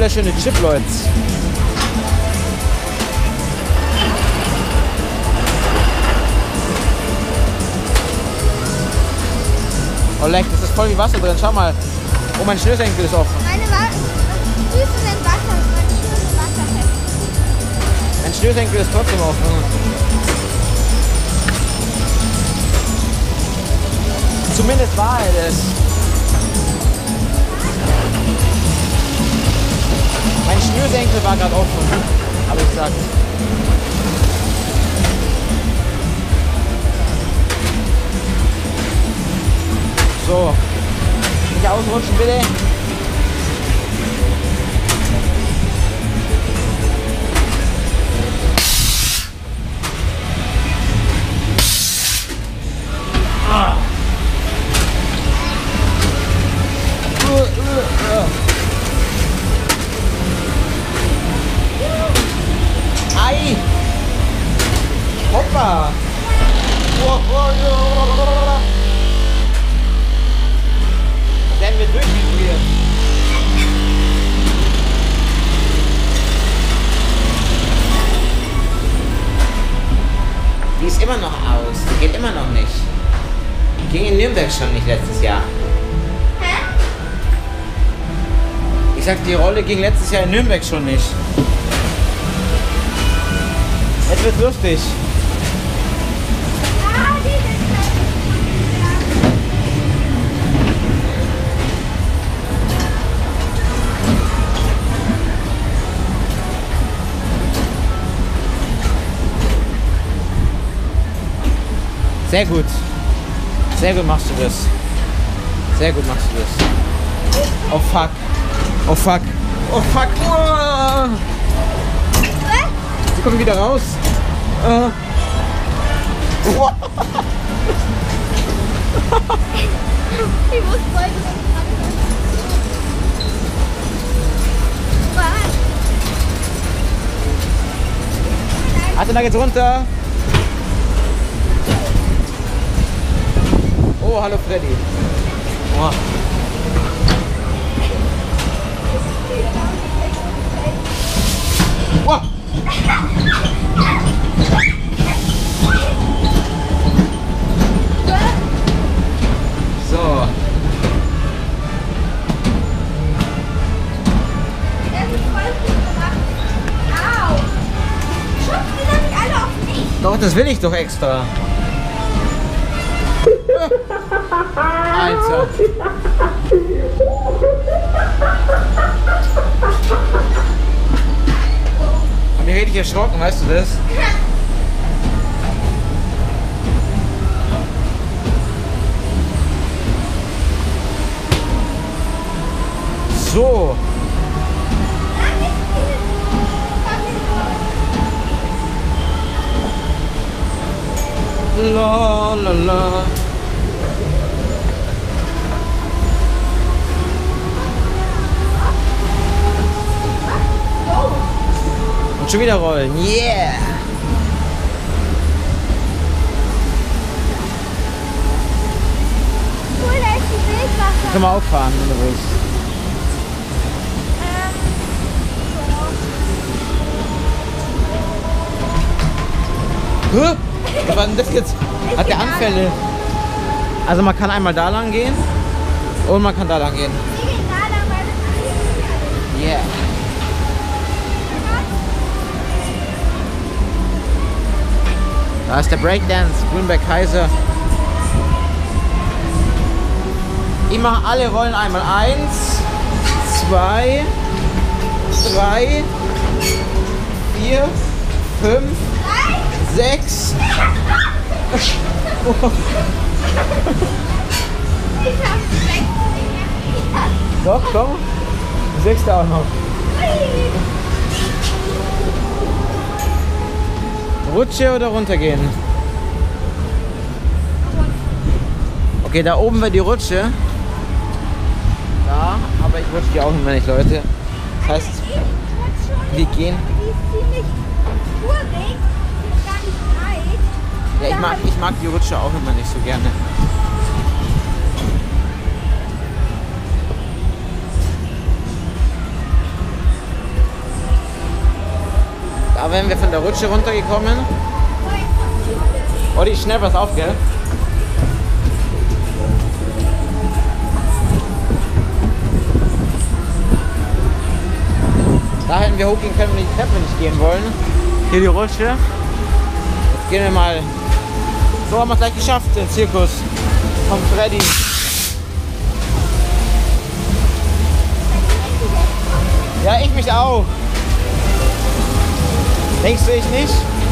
wunderschöne Chipleute. Oh leck, das ist voll wie Wasser drin. Schau mal. Oh, mein Schnürsenkel ist offen. Meine Füße sind Wasser. Meine Schuhe sind wasserfest. Mein Schnürsenkel ist trotzdem offen. Zumindest war er es. Mein Schnürsenkel war gerade offen, habe ich gesagt. So, nicht ausrutschen bitte. Ei! Hoppa! Das werden wir durchvibrieren. Die ist immer noch aus. Die geht immer noch nicht. Die ging in Nürnberg schon nicht letztes Jahr. Ich sag, die Rolle ging letztes Jahr in Nürnberg schon nicht. Jetzt wird lustig. Sehr gut. Sehr gut machst du das. Sehr gut machst du das. Oh fuck. Oh fuck. Oh fuck. Oh. Sie kommen wieder raus. Ich muss voll Warte, da geht's runter. Oh, hallo Freddy. Oh. Oh. So. Doch, das will ich doch extra. Alter. Hab mich richtig erschrocken, weißt du das? So. La la la. Und schon wieder rollen. Yeah! Cool, da ist die Wildwasser. Können wir auch fahren, wenn du willst. Hä? Was war denn das jetzt? Hat der Anfälle? Also man kann einmal da lang gehen und man kann da lang gehen. Wir gehen da lang, weil das Yeah. Da ist der Breakdance, Grünberg Kaiser. Ich mache alle Rollen einmal. 1, 2, 3, 4, 5, 6. Doch, komm. 6 auch noch. Rutsche oder runtergehen? Okay, da oben wäre die Rutsche. Ja, aber ich rutsche die auch immer nicht, Leute. Das heißt, wir gehen. Die ist ziemlich urig, ist gar nicht breit. Ja, ich mag die Rutsche auch immer nicht so gerne. Aber wenn wir von der Rutsche runtergekommen. Olli, schnell was auf, gell? Da hätten wir hochgehen können, wenn die Treppe nicht gehen wollen. Hier die Rutsche. Jetzt gehen wir mal. So haben wir es gleich geschafft, den Zirkus vom Freddy. Ja, ich mich auch. Denkst du, ich nicht?